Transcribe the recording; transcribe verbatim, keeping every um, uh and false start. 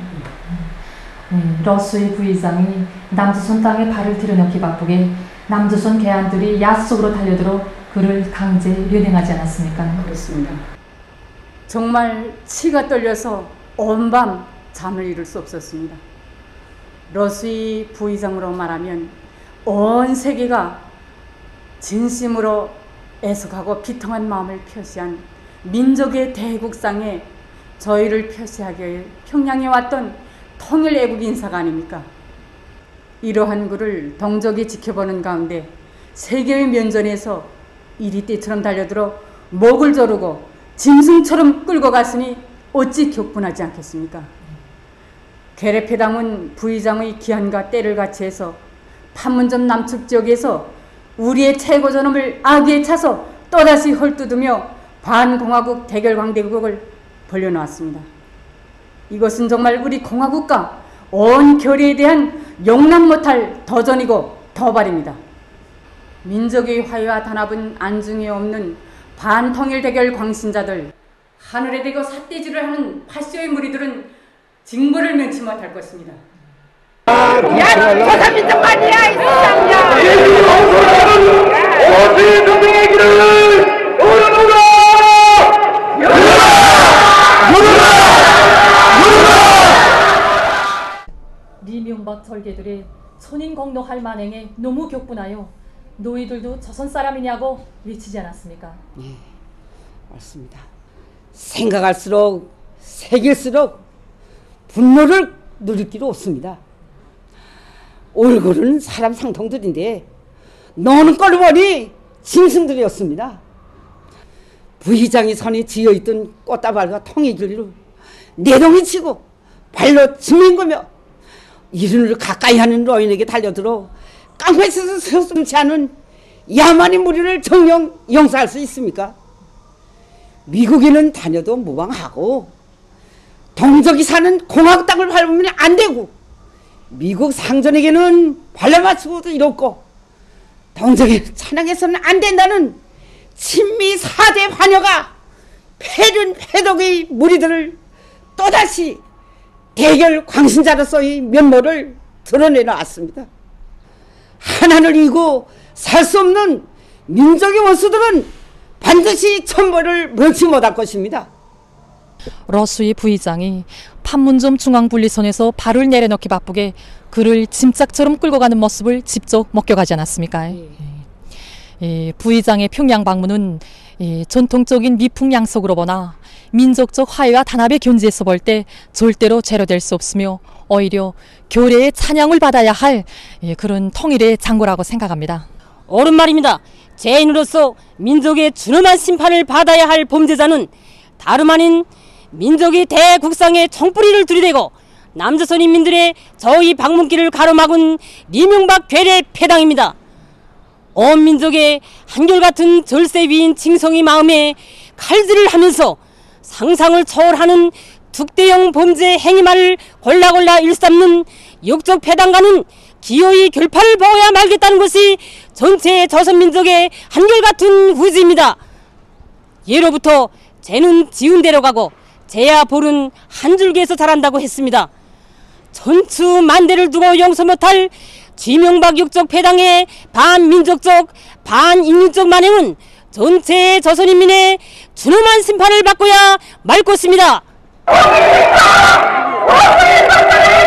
네, 러스의 부의장이 남조선 땅에 발을 들여놓기 바쁘게 남조선 개안들이 야속으로 달려들어 그를 강제 연행하지 않았습니까? 그렇습니다. 정말 치가 떨려서 온 밤 잠을 이룰 수 없었습니다. 러스의 부의장으로 말하면 온 세계가 진심으로 애석하고 비통한 마음을 표시한 민족의 대국상에 저희를 표시하기 위해 평양에 왔던 통일 애국 인사가 아닙니까? 이러한 그를 동족이 지켜보는 가운데 세계의 면전에서 이리떼처럼 달려들어 목을 조르고 짐승처럼 끌고 갔으니 어찌 격분하지 않겠습니까? 계례패당은 부의장의 기한과 때를 같이해서 판문점 남측 지역에서 우리의 최고 존엄을 악의에 차서 또다시 헐뜯으며 반공화국 대결광대국을 벌려놓았습니다. 이것은 정말 우리 공화국과 온 결의에 대한 용납 못할 도전이고 도발입니다. 민족의 화해와 단합은 안중에 없는 반통일 대결 광신자들, 하늘에 대고 삿대질을 하는 파쇼의 무리들은 징벌을 면치 못할 것입니다. 야, 조선민족만이야, 이 세상이야! 어디 동맹의 길을 오르노라! 리명박 절개들의 선인 공노할 만행에 너무 격분하여 너희들도 조선 사람이냐고 외치지 않았습니까? 네, 맞습니다. 생각할수록 새길수록 분노를 누릴 길이 없습니다. 얼굴은 사람 상통들인데 노는 꼴을 보니 짐승들이었습니다. 부의장이 손에 쥐어있던 꽃다발과 통의 길로 내동이 치고 발로 짓민거며 이른을 가까이 하는 노인에게 달려들어 깡패에서 서슴지 않은 야만의 무리를 정녕 용서할 수 있습니까? 미국에는 다녀도 무방하고 동족이 사는 공화국 땅을 밟으면 안 되고 미국 상전에게는 발라맞추고도 이렇고 동족의 찬양해서는 안 된다는 친미 사대 환여가 패륜 패독의 무리들을 또다시 대결 광신자로서의 면모를 드러내놓았습니다. 하나를 이고 살 수 없는 민족의 원수들은 반드시 천벌을 면치 못할 것입니다. 러스의 부의장이 판문점 중앙분리선에서 발을 내려놓기 바쁘게 그를 짐짝처럼 끌고 가는 모습을 직접 목격하지 않았습니까? 예. 예, 부의장의 평양 방문은 예, 전통적인 미풍양속으로 보나 민족적 화해와 단합의 견지에서 볼 때 절대로 제로될 수 없으며 오히려 교례의 찬양을 받아야 할 예, 그런 통일의 장고라고 생각합니다. 옳은 말입니다. 죄인으로서 민족의 준엄한 심판을 받아야 할 범죄자는 다름 아닌 민족이 대국상에 총뿌리를 들이대고 남조선 인민들의 저희 방문길을 가로막은 리명박 괴뢰 패당입니다. 온 민족의 한결같은 절세 위인 칭송이 마음에 칼질을 하면서 상상을 초월하는 특대형 범죄 행위만을 골라골라 일삼는 역적 패당과는 기어이 결판을 보아야 말겠다는 것이 전체 조선민족의 한결같은 의지입니다. 예로부터 죄는 지은 대로 가고 죄야 벌은 한 줄기에서 자란다고 했습니다. 천추만대를 두고 용서 못할 쥐명박 역적 패당의 반민족적 반인륜적 만행은 전체 조선인민의 준엄한 심판을 받고야 말 것입니다.